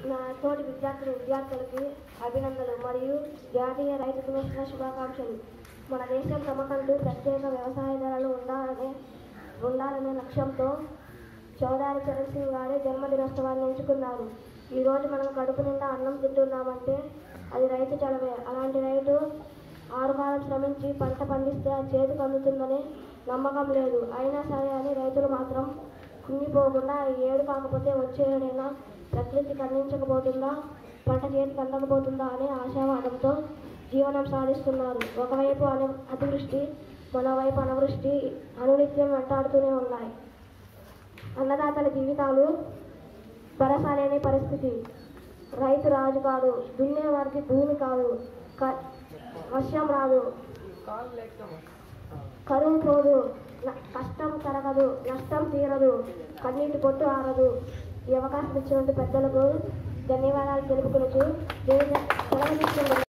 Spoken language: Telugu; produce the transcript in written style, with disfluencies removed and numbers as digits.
నా తోటి విద్యార్థులకి అభినందనలు మరియు జాతీయ రైతు దినోత్సవ శుభాకాంక్షలు. మన దేశం తమకంటూ ప్రత్యేక వ్యవసాయదారులు ఉండాలనే లక్ష్యంతో చౌదరి చరణ్ సింగ్ గారి జన్మదినోత్సవాన్ని ఎంచుకున్నారు. ఈరోజు మనం కడుపు నిండా అన్నం తింటున్నామంటే అది రైతు చలవే. అలాంటి రైతు 6 కాలం శ్రమించి పంట పండిస్తే ఆ చేతికి అందుతుందనే నమ్మకం లేదు. అయినా సరే అని రైతులు మాత్రం కుంగిపోకుండా ఏడు కాకపోతే వచ్చే ఏడైనా ప్రకృతికి అందించకపోతుందా, పంట చేతికి అందకపోతుందా అనే ఆశావాదంతో జీవనం సాధిస్తున్నారు. ఒకవైపు అతివృష్టి, మరోవైపు అనావృష్టి అనునిత్యం వెంటాడుతూనే ఉన్నాయి. అన్నదాతల జీవితాలు పరసాలేని పరిస్థితి. రైతు రాజు కాదు, దున్నేవారికి భూమి కాదు, వర్షం రాదు, కరువు పోదు, కష్టం తరగదు, నష్టం తీరదు, కన్నీటి పొట్టు ఆరదు. ఈ అవకాశం ఇచ్చినటువంటి పెద్దలకు ధన్యవాదాలు తెలుపుకుంటూ